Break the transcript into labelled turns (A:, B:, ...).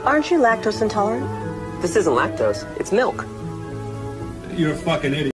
A: Aren't you lactose intolerant?
B: This isn't lactose, it's milk.
C: You're a fucking idiot.